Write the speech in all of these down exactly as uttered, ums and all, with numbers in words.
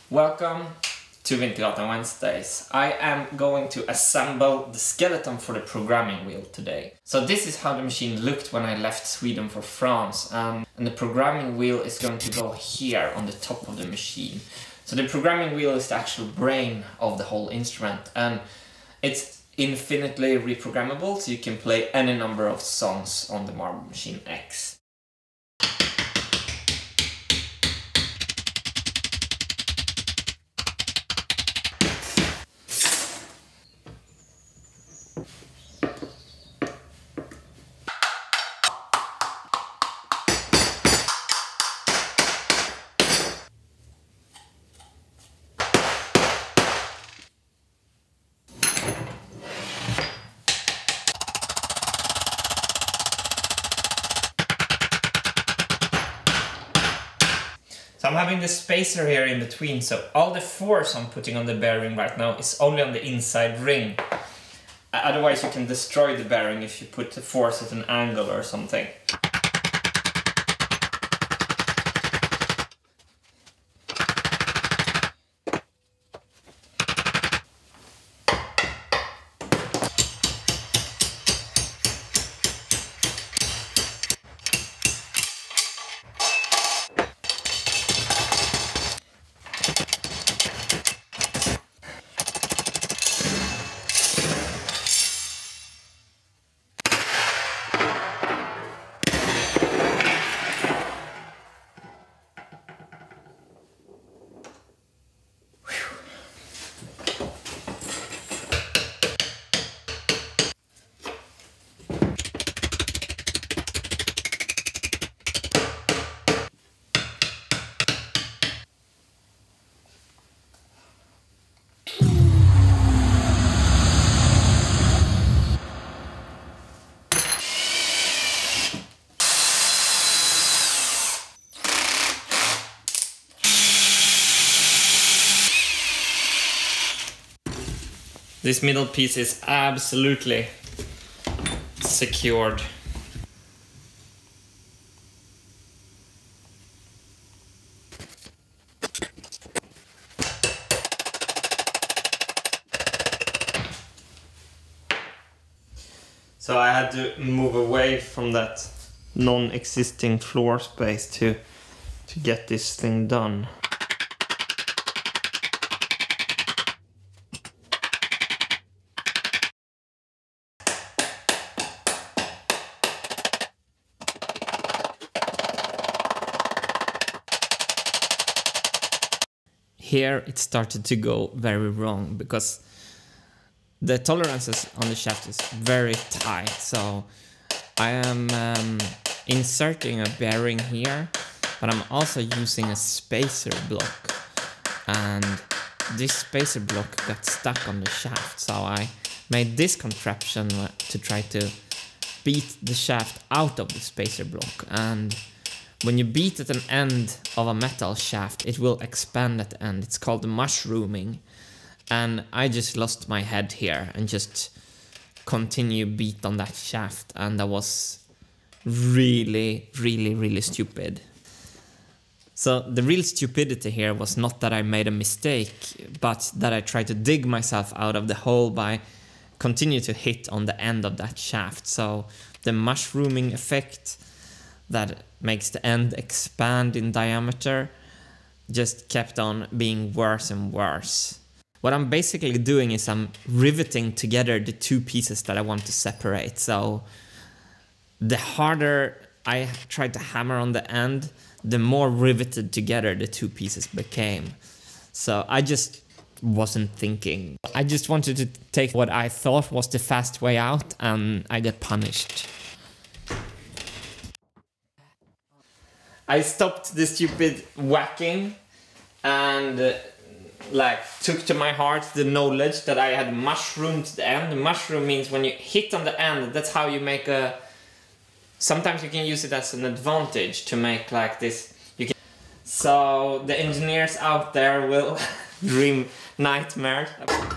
Welcome to Wintergatan Wednesdays. I am going to assemble the skeleton for the programming wheel today. So this is how the machine looked when I left Sweden for France, um, and the programming wheel is going to go here on the top of the machine. So the programming wheel is the actual brain of the whole instrument, and it's infinitely reprogrammable, so you can play any number of songs on the Marble Machine X. So I'm having the spacer here in between, so all the force I'm putting on the bearing right now is only on the inside ring. Otherwise you can destroy the bearing if you put the force at an angle or something. This middle piece is absolutely secured. So I had to move away from that non-existing floor space to, to get this thing done. Here it started to go very wrong because the tolerances on the shaft is very tight. So I am um, inserting a bearing here, but I'm also using a spacer block, and this spacer block got stuck on the shaft. So I made this contraption to try to beat the shaft out of the spacer block, and when you beat at an end of a metal shaft, it will expand at the end. It's called mushrooming. And I just lost my head here and just continue beat on that shaft. And that was really, really, really stupid. So the real stupidity here was not that I made a mistake, but that I tried to dig myself out of the hole by continue to hit on the end of that shaft. So the mushrooming effect that makes the end expand in diameter just kept on being worse and worse. What I'm basically doing is I'm riveting together the two pieces that I want to separate. So the harder I tried to hammer on the end, the more riveted together the two pieces became. So I just wasn't thinking. I just wanted to take what I thought was the fast way out, and I got punished. I stopped the stupid whacking and uh, like took to my heart the knowledge that I had mushroomed the end. The mushroom means when you hit on the end, that's how you make a... Sometimes you can use it as an advantage to make like this. You can... So the engineers out there will dream nightmares.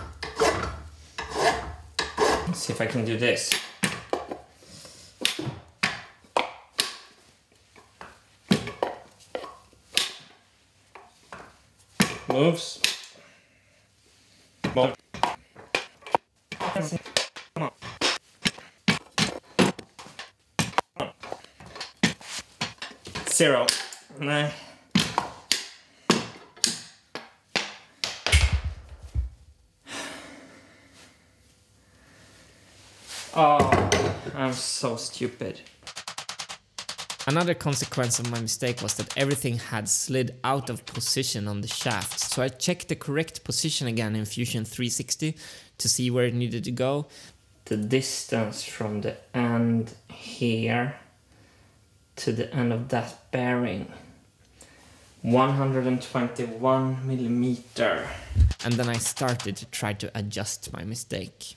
Let's see if I can do this. moves. Come on. Zero. Nah. Oh, I'm so stupid. Another consequence of my mistake was that everything had slid out of position on the shaft, so I checked the correct position again in Fusion three sixty to see where it needed to go. The distance from the end here to the end of that bearing, one hundred twenty-one millimeter. And then I started to try to adjust my mistake.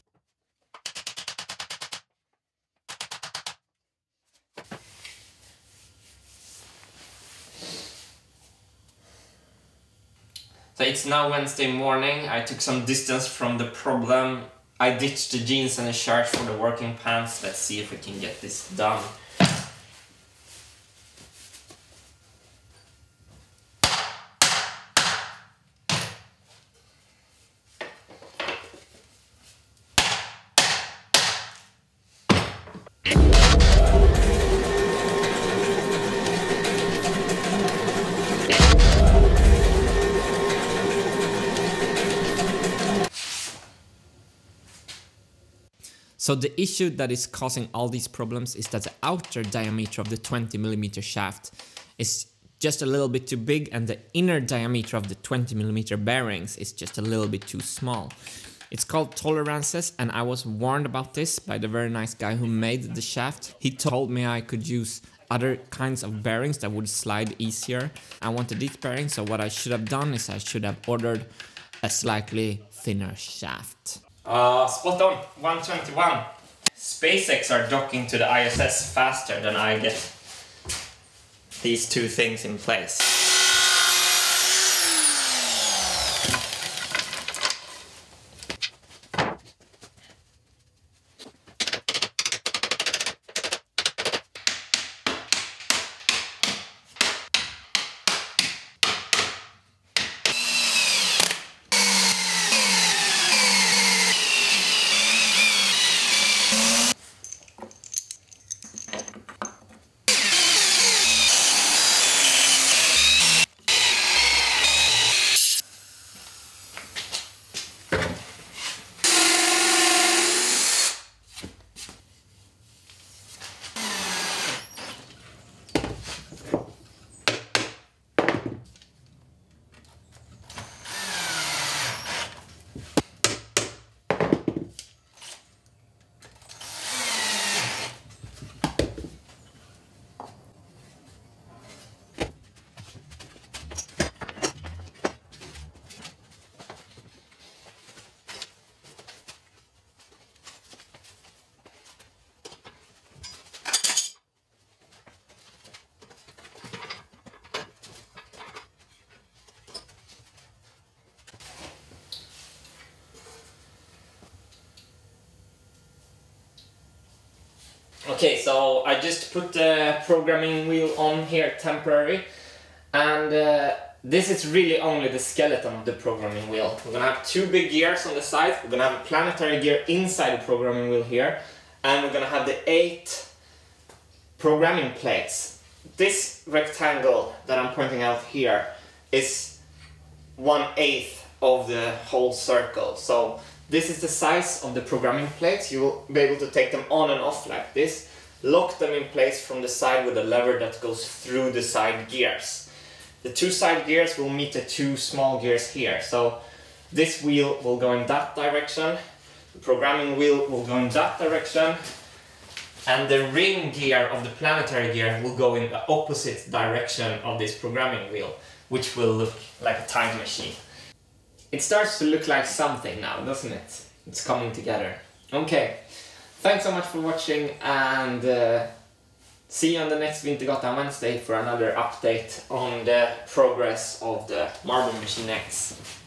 So it's now Wednesday morning. I took some distance from the problem. I ditched the jeans and the shirt for the working pants. Let's see if we can get this done. So the issue that is causing all these problems is that the outer diameter of the twenty millimeter shaft is just a little bit too big and the inner diameter of the twenty millimeter bearings is just a little bit too small. It's called tolerances, and I was warned about this by the very nice guy who made the shaft. He told me I could use other kinds of bearings that would slide easier. I wanted these bearings, so what I should have done is I should have ordered a slightly thinner shaft. Uh, spot on, one twenty-one. SpaceX are docking to the I S S faster than I get these two things in place. Okay, so I just put the programming wheel on here temporary, and uh, this is really only the skeleton of the programming wheel. We're gonna have two big gears on the side, we're gonna have a planetary gear inside the programming wheel here, and we're gonna have the eight programming plates. This rectangle that I'm pointing out here is one eighth of the whole circle. So this is the size of the programming plates. You will be able to take them on and off like this, lock them in place from the side with a lever that goes through the side gears. The two side gears will meet the two small gears here. So this wheel will go in that direction, the programming wheel will go in that direction, and the ring gear of the planetary gear will go in the opposite direction of this programming wheel, which will look like a time machine. It starts to look like something now, doesn't it? It's coming together. Okay, thanks so much for watching, and uh, see you on the next Wintergatan Wednesday for another update on the progress of the Marble Machine X.